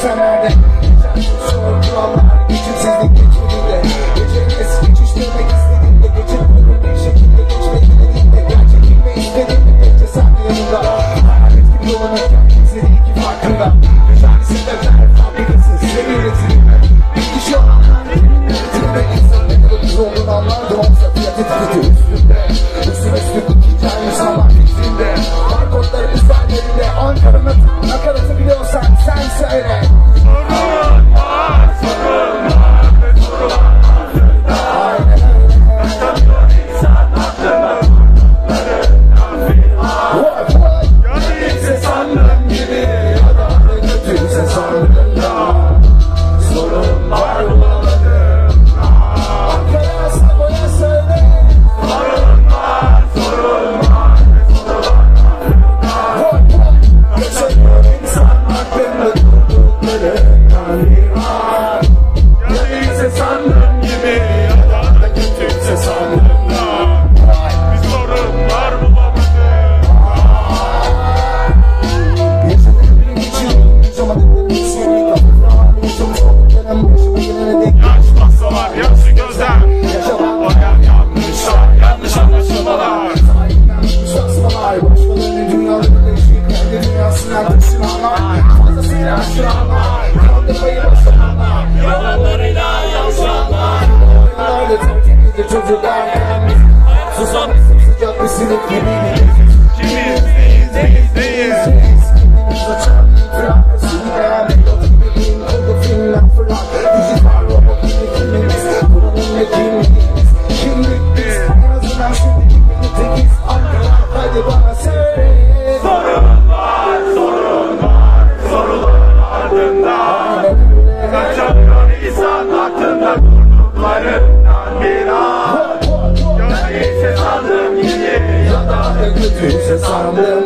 sen nerede? Geçersiz kurallar, geçimsizlik geçmediğinde. Geçeriz, geçiştirmek istediğinde. Geçemiyorum bir şekilde geçmek dilediğinde. Gerçek ilme istediğinde bekle sen de yanımda. Hayalet gibi dolanırken kimse değil ki farkında. Yani sebepler fabrikası size üretilme. Bilgi şu anlar benim üretimde. İnsan ne kadar uz olduğunu anlardı. Olsa fiyat etiketi üstünde. Üstüne üstünlük hikaye insanlar fikrinde. Barkodları üzerlerinde. Ankara'nın nakaratı biliyorsan sen söyle. Sorun var, sorun var ve sorun ardında. Aynen öyle. Yaşamıyor insan aklına vurduklarından filan. Ya değilse sandığın gibi ya da kötüyse sandığında. Sorun var bulamadım. Ankara'ya Sago'ya söyle. Sorun var, sorun var ve sorun ardında. Yaşamıyor insan aklına vurduklarından filan. Ya değilse sandığın gibi ya da kötüyse sandığında. Bir sorun var bulamadım. Yaşadığım için yaşamadıklarım seni kapatma. Yaşamış olduklarım başıma gelene dek. Yaş masalar, yaşı gözler. Oyan yanlışlar, yanlış anlaşılmalar. Sahiplenmiş asmalar. Başkalarının dünyalarında yaşayıp kendi dünyasından taşınanlar. Fazlasıyla aşıranlar. Kandırmayı başaranlar. Yalanlarıyla yavşanlar. Oyunlarda terk edildi çocuklar. Susam sıcak bir sinek gibiydi. Kimiz, neyiz, neyiz, neyiz? Sorun var, sorun var, soruların ardında. Kaçamıyor insan aklında durduklarından bir an. Ya değilse sandığım gibi ya da Kötüyse sandım.